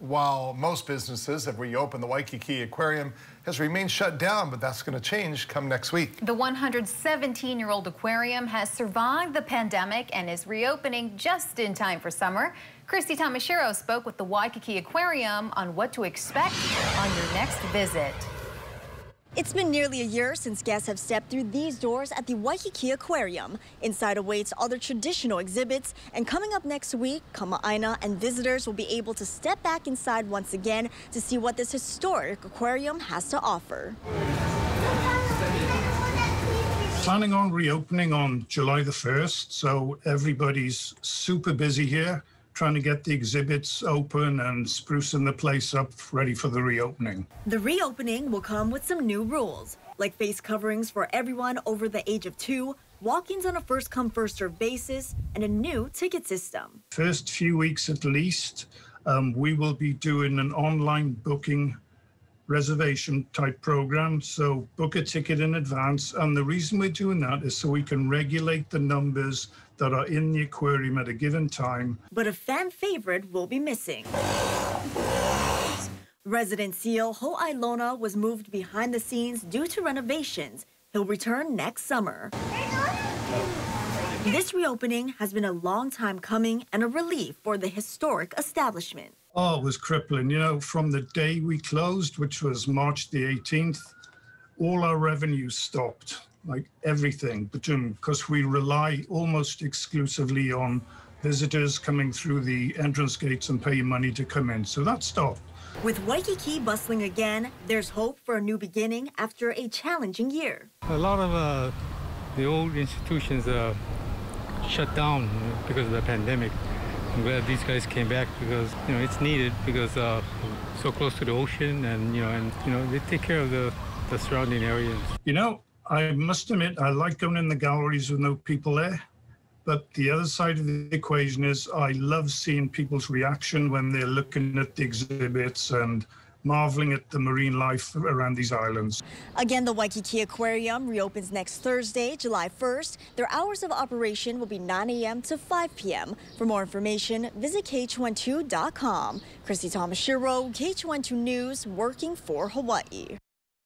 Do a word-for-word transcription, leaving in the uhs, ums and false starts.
While most businesses have reopened, the Waikiki Aquarium has remained shut down, but that's going to change come next week. The one hundred seventeen-year-old aquarium has survived the pandemic and is reopening just in time for summer. Christy Tamashiro spoke with the Waikiki Aquarium on what to expect on your next visit. It's been nearly a year since guests have stepped through these doors at the Waikiki Aquarium. Inside awaits other traditional exhibits, and coming up next week, Kama'aina and visitors will be able to step back inside once again to see what this historic aquarium has to offer. Planning on reopening on July the first, so everybody's super busy here, trying to get the exhibits open and sprucing the place up ready for the reopening. The reopening will come with some new rules, like face coverings for everyone over the age of two, walk-ins on a first-come, first-served basis, and a new ticket system. First few weeks at least, um, we will be doing an online booking reservation type program, so book a ticket in advance, and the reason we're doing that is so we can regulate the numbers that are in the aquarium at a given time. But a fan favorite will be missing. Resident seal Ho'ailona was moved behind the scenes due to renovations. He'll return next summer. This reopening has been a long time coming and a relief for the historic establishment. Oh, it was crippling. You know, from the day we closed, which was March the eighteenth, all our revenue stopped, like everything, because we rely almost exclusively on visitors coming through the entrance gates and paying money to come in. So that stopped. With Waikiki bustling again, there's hope for a new beginning after a challenging year. A lot of uh, the old institutions uh, shut down because of the pandemic. I'm glad these guys came back because, you know, it's needed because uh, so close to the ocean and, you know, and, you know, they take care of the, the surrounding areas. You know, I must admit, I like going in the galleries with no people there. But the other side of the equation is I love seeing people's reaction when they're looking at the exhibits and marveling at the marine life around these islands. Again, the Waikiki Aquarium reopens next Thursday, July first. Their hours of operation will be nine a m to five p m For more information, visit K H one two dot com. Christy Tamashiro, K H one two News, working for Hawaii.